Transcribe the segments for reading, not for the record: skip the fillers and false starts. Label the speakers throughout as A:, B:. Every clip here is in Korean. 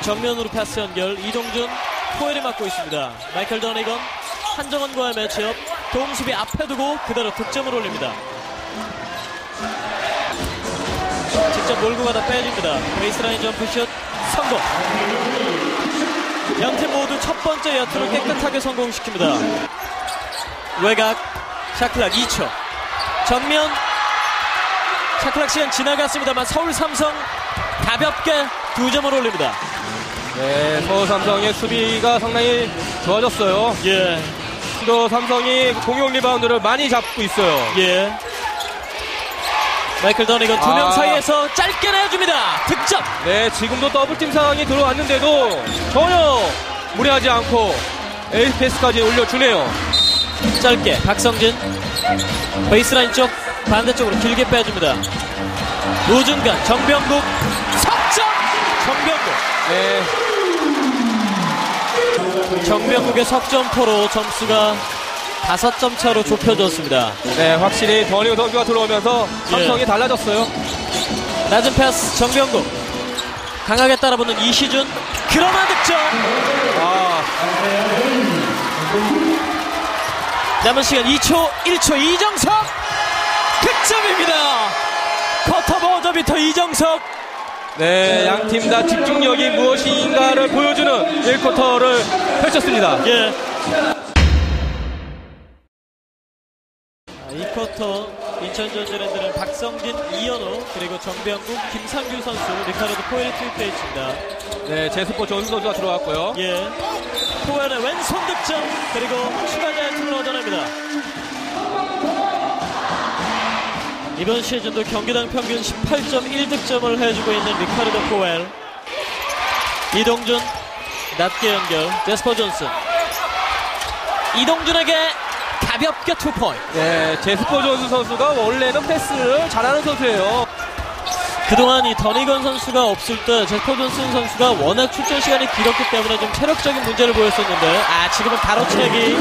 A: 정면으로 패스 연결. 이동준, 포엘이 맡고 있습니다. 마이클 더니건, 한정원과의 매치업. 동수비 앞에 두고 그대로 득점을 올립니다. 직접 몰고 가다 빼줍니다. 베이스라인 점프슛 성공. 양팀 모두 첫 번째 여투를 깨끗하게 성공시킵니다. 외곽 샤클락 2초. 정면 샤클락 시간 지나갔습니다만 서울 삼성 가볍게 2점을 올립니다.
B: 네, 서울 삼성의 수비가 상당히 좋아졌어요.
A: 예.
B: 또 삼성이 공격 리바운드를 많이 잡고 있어요.
A: 예. 마이클 더니건 두 명 사이에서 짧게 내줍니다. 득점.
B: 네, 지금도 더블팀 상황이 들어왔는데도 전혀 무리하지 않고 에이스 패스까지 올려주네요.
A: 짧게 박성진 베이스라인 쪽 반대쪽으로 길게 빼줍니다. 우중간 정병국 석점. 정병국.
B: 네.
A: 정병국의 석점포로 점수가 5점 차로 좁혀졌습니다.
B: 네, 확실히 더니건 선수가 들어오면서 삼성이 달라졌어요.
A: 낮은 패스 정병국. 강하게 따라붙는 이시준. 그러나 득점. 남은 시간 2초 1초. 이정석 득점입니다. 쿼터 버저비터 이정석.
B: 네, 양팀 다 집중력이 무엇인가를 보여주는 1쿼터를 펼쳤습니다.
A: 예. 2쿼터 인천전자랜드는 박성진, 이현우 그리고 정병국, 김상규 선수, 리카르도 포엘이 투입되어 있습니다.
B: 네, 제스포 전수 선수가 들어왔고요.
A: 예. 포엘의 왼손 득점 그리고 추가 자유투를 얻어냅니다. 이번 시즌도 경기당 평균 18.1득점을 해주고 있는 리카르도 포엘. 이동준 낮게 연결. 제스퍼 존슨. 이동준에게 가볍게 2포인트.
B: 네, 제스퍼 존슨 선수가 원래는 패스를 잘하는 선수예요.
A: 그동안 이 더니건 선수가 없을 때 제스퍼 존슨 선수가 워낙 출전 시간이 길었기 때문에 좀 체력적인 문제를 보였었는데 지금은 바로채기.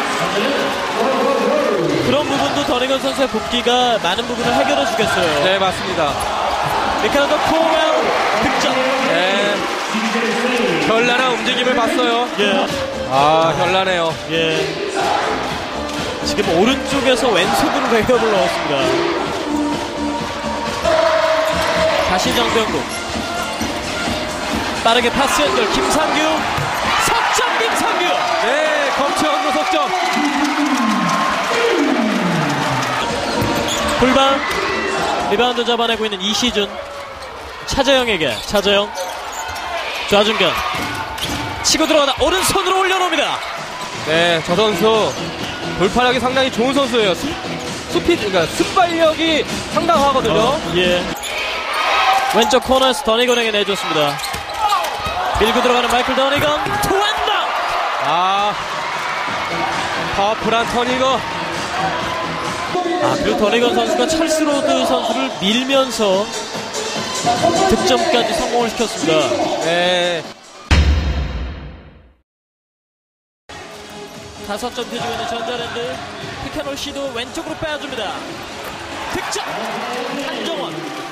A: 그런 부분도 더니건 선수의 복귀가 많은 부분을 해결해 주겠어요.
B: 네, 맞습니다.
A: 리카르도 포웰 득점.
B: 네, 현란한 움직임을 봤어요.
A: 예.
B: 현란해요.
A: 예. 지금 오른쪽에서 왼손으로 레이업을 넣었습니다. 다시 정병국. 빠르게 패스 연결. 김상규. 석점 김상규.
B: 네, 검치원도 석점.
A: 불발. 리바운드 잡아내고 있는 이시준. 차재영에게. 차재영. 좌중견. 치고 들어가다 오른손으로 올려놓습니다.
B: 네, 저 선수 돌파력이 상당히 좋은 선수예요. 그러니까 순발력이 상당하거든요.
A: 예. 왼쪽 코너에서 더니건에게 내줬습니다. 밀고 들어가는 마이클 더니건. 투앤방.
B: 파워풀한 더니건.
A: 그리고 더니건 선수가 찰스 로드 선수를 밀면서 득점까지 성공을 시켰습니다.
B: 네.
A: 5점 뒤지고 있는 전자랜드. 피켓롤 시도 왼쪽으로 빼줍니다. 득점. 한정원.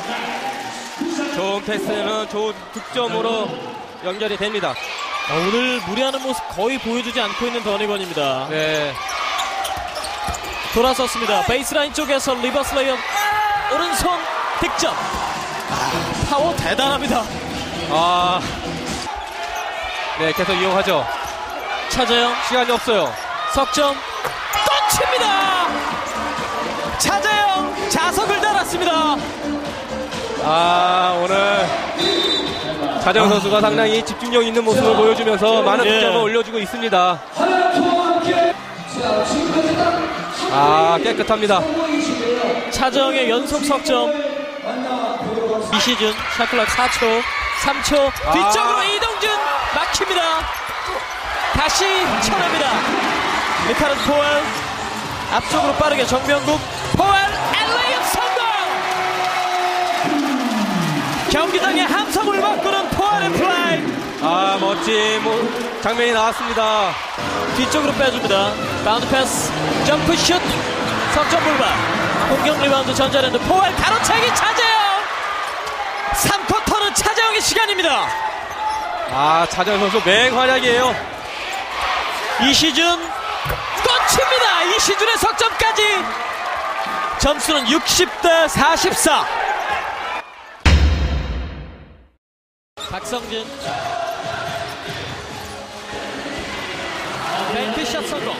B: 좋은 패스는 좋은 득점으로 연결이 됩니다.
A: 오늘 무리하는 모습 거의 보여주지 않고 있는 더니건입니다.
B: 네.
A: 돌아섰습니다. 베이스라인 쪽에서 리버스 레이업. 오른손 득점. 파워 대단합니다.
B: 네, 계속 이용하죠.
A: 차재영.
B: 시간이 없어요.
A: 석점. 또 칩니다. 차재영 자석을 달았습니다.
B: 오늘 차재영 선수가 상당히 집중력 있는 모습을 보여주면서 많은 득점을 올려주고 있습니다. 깨끗합니다.
A: 차재영의 연속 석점. 이시준 샤클락 4초 3초 뒤쪽으로 이동준 막힙니다. 다시 쳐냅니다. 리카르도 포엘. 앞쪽으로 빠르게 정명국. 포엘 엘레이업 성공. 경기장의 함성을 바꾸는 포엘의 플라이.
B: 멋진 장면이 나왔습니다.
A: 뒤쪽으로 빼줍니다. 바운드 패스 점프슛 석점 불발. 공격 리바운드 전자랜드. 포엘 가로채기 차재영. 3쿼터는 차재영의 시간입니다.
B: 아, 차재영 선수 맹활약이에요.
A: 이시준 꽂힙니다. 이시준의 석점까지. 점수는 60대 44. 박성진 뱅크샷 성공.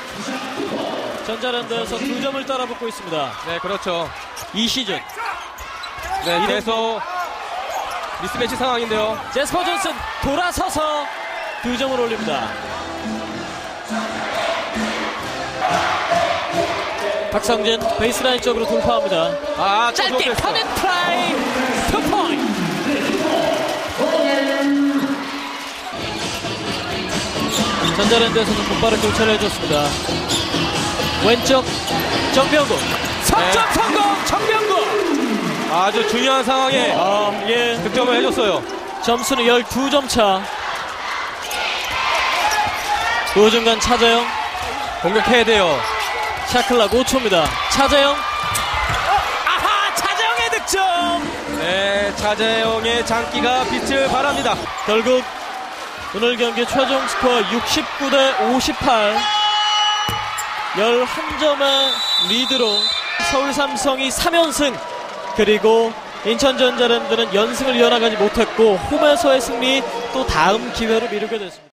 A: 전자랜드에서 2점을 따라붙고 있습니다.
B: 네, 그렇죠.
A: 이시준.
B: 네, 계속 미스매치 상황인데요.
A: 제스퍼 존슨 돌아서서 2점을 올립니다. 박성진 베이스라인 쪽으로 돌파합니다.
B: 아,
A: 짧게 커넥 플라이 2포인트. 전자랜드에서는 곧바로 교체를 해줬습니다. 왼쪽 정병구 석점
B: 네.
A: 성공. 정병구
B: 아주 중요한 상황에
A: 예.
B: 득점을 해줬어요.
A: 점수는 12점 차. 우중간 차재영
B: 공격해야 돼요.
A: 샤클락 5초입니다. 차재영. 아하, 차재영의 득점.
B: 네, 차재영의 장기가 빛을 발합니다.
A: 결국 오늘 경기 최종 스코어 69대 58. 11점의 리드로 서울 삼성이 3연승, 그리고 인천 전자랜드는 연승을 이어나가지 못했고 홈에서의 승리 또 다음 기회로 미루게 됐습니다.